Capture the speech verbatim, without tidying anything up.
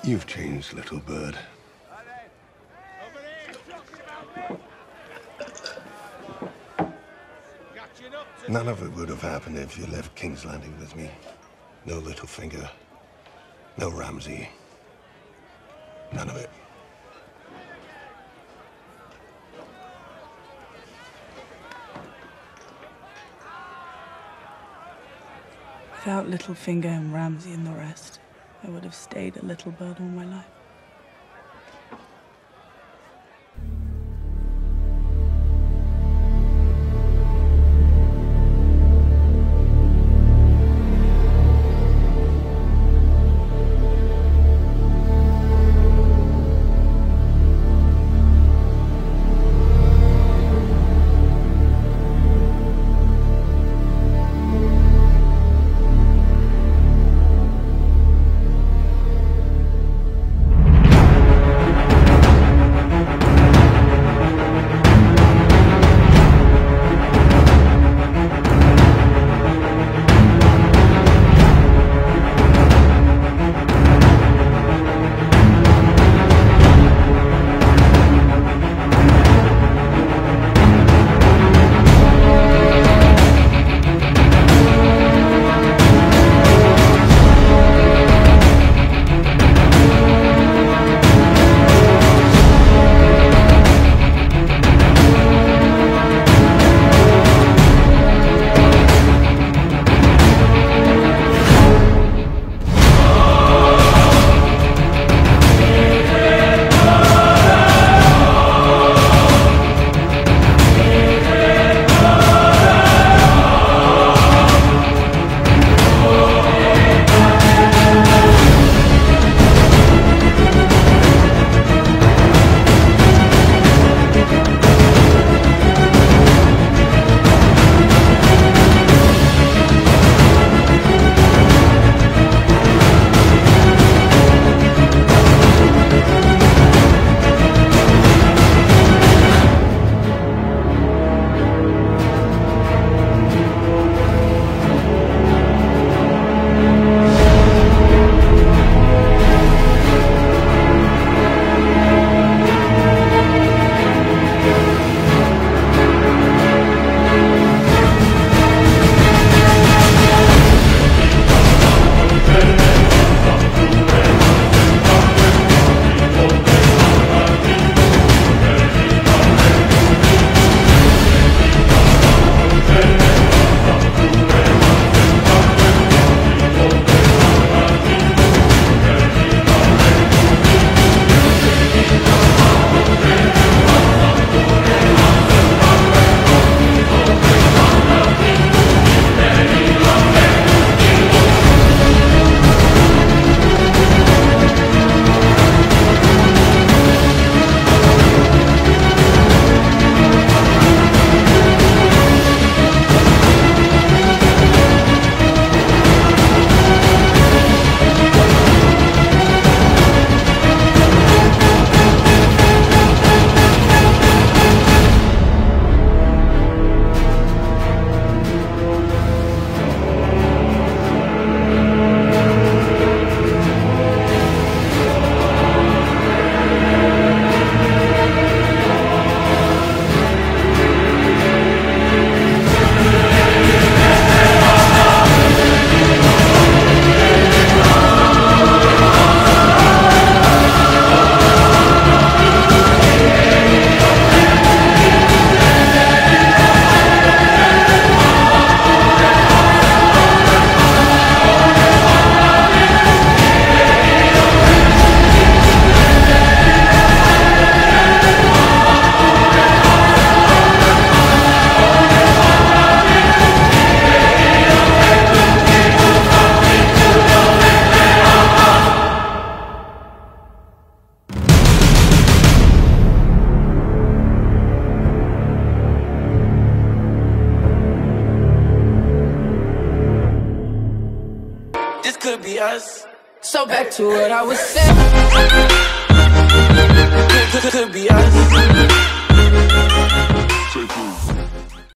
You've changed, little bird. None of it would have happened if you left King's Landing with me. No Littlefinger. No Ramsay. None of it. Without Littlefinger and Ramsay and the rest, I would have stayed a little bird all my life. could be us. So back to what I was saying. Could, could, could be us.